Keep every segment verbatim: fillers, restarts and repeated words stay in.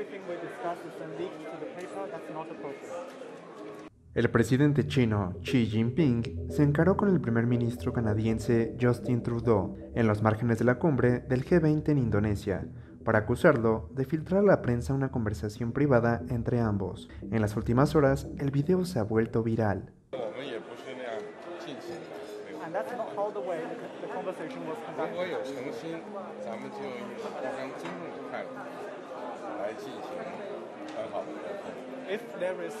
El presidente chino Xi Jinping se encaró con el primer ministro canadiense Justin Trudeau en los márgenes de la cumbre del G veinte en Indonesia para acusarlo de filtrar a la prensa una conversación privada entre ambos. En las últimas horas, el video se ha vuelto viral. If there is,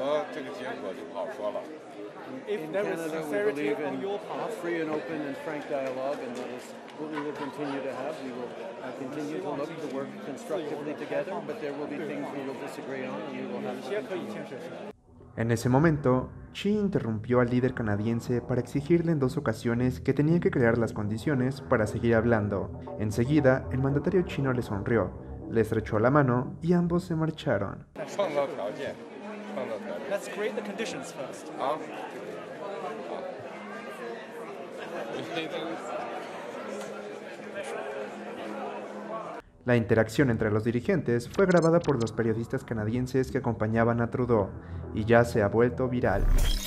if there is sincerity on your part, free and open and frank dialogue, and that is what we will continue to have. We will uh, continue to look to work constructively together, but there will be things we will disagree on, and we will have to continue. En ese momento, Xi interrumpió al líder canadiense para exigirle en dos ocasiones que tenía que crear las condiciones para seguir hablando. Enseguida, el mandatario chino le sonrió, le estrechó la mano y ambos se marcharon. Let's create the conditions first. La interacción entre los dirigentes fue grabada por los periodistas canadienses que acompañaban a Trudeau y ya se ha vuelto viral.